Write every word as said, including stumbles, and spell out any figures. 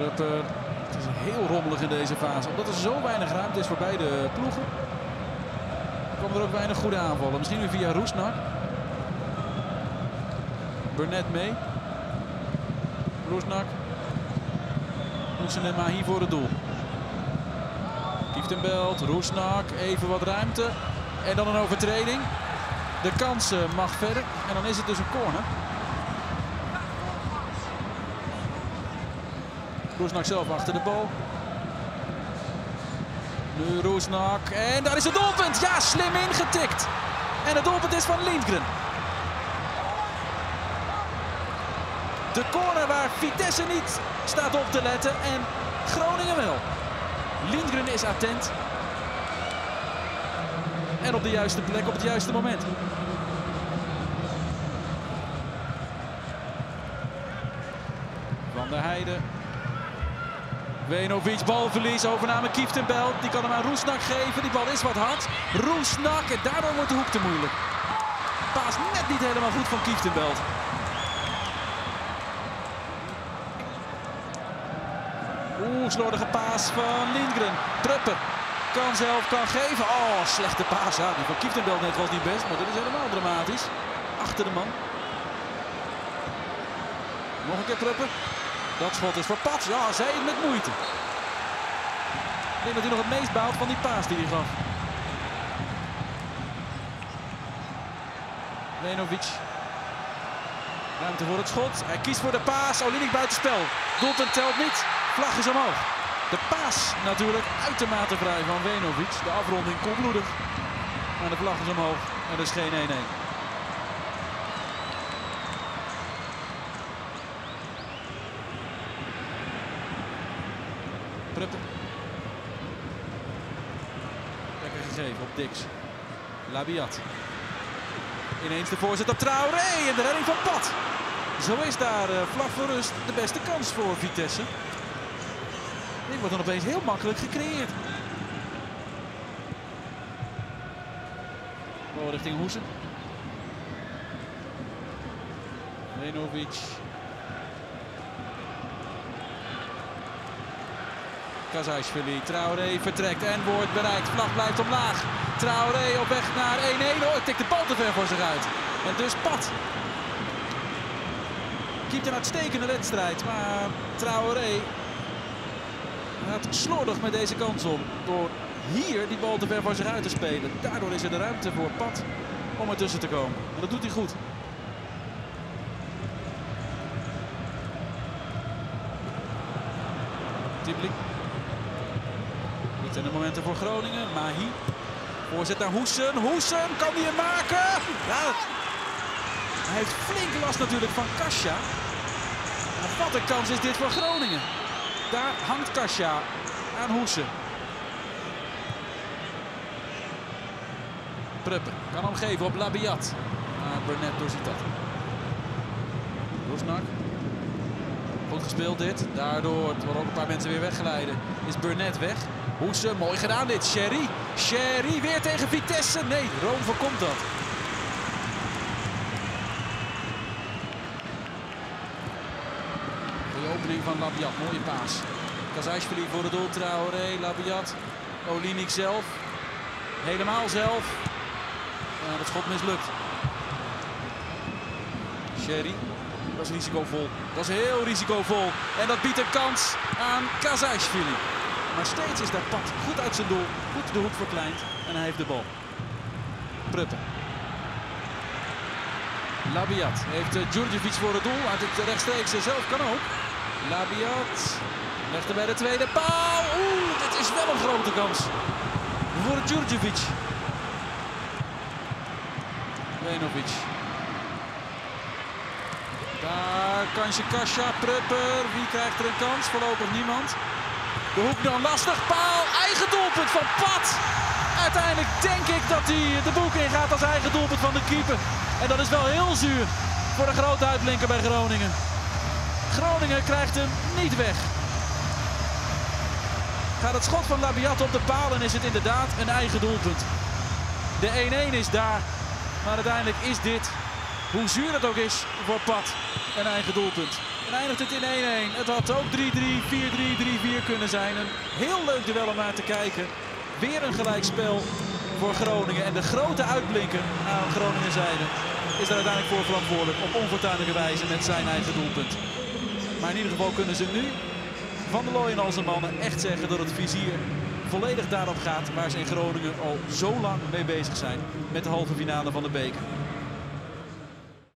Prupper. Het is heel rommelig in deze fase. Omdat er zo weinig ruimte is voor beide ploegen. Komen er ook weinig goede aanvallen. Misschien weer via Roesnak. Burnett mee. Roesnak. Hoesen en Mahi voor het doel. Kieftenbelt, Roesnak, even wat ruimte. En dan een overtreding. De kans mag verder. En dan is het dus een corner. Roesnak zelf achter de bal. Nu Roesnak. En daar is het doelpunt. Ja, slim ingetikt. En het doelpunt is van Lindgren. De corner waar Vitesse niet staat op te letten en Groningen wel. Lindgren is attent. En op de juiste plek op het juiste moment. Van der Heijden. Venovic, balverlies, overname Kieftenbelt. Die kan hem aan Roesnak geven. Die bal is wat hard. Roesnak en daardoor wordt de hoek te moeilijk. Paas net niet helemaal goed van Kieftenbelt. Oeh, slordige paas van Lindgren. Prupper kan zelf, kan geven. Oh, slechte paas. Ja, die van Kieftenbelt net was niet best, maar dit is helemaal dramatisch. Achter de man. Nog een keer Prupper. Dat schot is voor Pats. Ja, zij met moeite. Ik denk dat hij nog het meest baalt van die paas die hij gaf. Venovic. Ruimte voor het schot. Hij kiest voor de paas. Olinik buitenspel. Doelpunt telt niet. Vlag is omhoog. De paas natuurlijk uitermate vrij van Venovic. De afronding koelbloedig. Maar de vlag is omhoog. En er is geen één-één. Prupper. Lekker gegeven op Dix. Labiat. Ineens de voorzet op Traoré en de redding van Pat. Zo is daar uh, vlak voor rust de beste kans voor Vitesse. Dit wordt dan opeens heel makkelijk gecreëerd. Bal richting Hoesen. Venovic. Kazajsvili, Traoré vertrekt en wordt bereikt. Vlag blijft omlaag. Traoré op weg naar één-één. Oh, tikt de bal te ver voor zich uit. En dus Pat. Keept een uitstekende wedstrijd. Maar Traoré gaat slordig met deze kans om. Door hier die bal te ver voor zich uit te spelen. Daardoor is er de ruimte voor Pat om ertussen te komen. En dat doet hij goed. Tibli. Niet in de momenten voor Groningen. Mahi. Voorzet naar Hoesen. Hoesen, kan hij hem maken? Ja. Hij heeft flink last natuurlijk van Kasia. En wat een kans is dit voor Groningen. Daar hangt Kasia aan Hoesen. Prupper kan hem geven op Labiat. Maar Burnett doorziet dat. Roesnak. Goed gespeeld dit. Daardoor worden ook een paar mensen weer weggeleiden. Is Burnett weg. Hoesen, mooi gedaan dit. Sherry. Sherry weer tegen Vitesse. Nee, Rome voorkomt dat. De opening van Labiat. Mooie paas. Kazajsvili voor de doel. Traoré, Labiat. Olinik zelf. Helemaal zelf. Ja, dat schot mislukt. Sherry. Dat is risicovol. Dat is heel risicovol. En dat biedt een kans aan Kazajsvili. Maar steeds is daar Pat goed uit zijn doel. Goed de hoek verkleind. En hij heeft de bal. Prupper. Labiat heeft uh, Djurdjevic voor het doel. Uit het rechtstreeks zelf kan ook. Labiat legt er bij de tweede paal. Oeh, dit is wel een grote kans. Voor Djurdjevic. Venovic. Daar kansje Kasia, Prupper. Wie krijgt er een kans? Voorlopig niemand. De hoek dan lastig. Paal. Eigen doelpunt van Pat. Uiteindelijk denk ik dat hij de boek ingaat als eigen doelpunt van de keeper. En dat is wel heel zuur voor de grote uitblinker bij Groningen. Groningen krijgt hem niet weg. Gaat het schot van Labiat op de paal en is het inderdaad een eigen doelpunt. De één-één is daar. Maar uiteindelijk is dit, hoe zuur het ook is voor Pat, een eigen doelpunt. En eindigt het in één-één. Het had ook drie drie, vier drie, drie vier kunnen zijn. Een heel leuk duel om naar te kijken. Weer een gelijkspel voor Groningen. En de grote uitblinker aan Groningen zijde is er uiteindelijk voor verantwoordelijk op onfortuinlijke wijze met zijn eigen doelpunt. Maar in ieder geval kunnen ze nu Van der Looy en al zijn mannen echt zeggen dat het vizier volledig daarop gaat waar ze in Groningen al zo lang mee bezig zijn met de halve finale van de beker.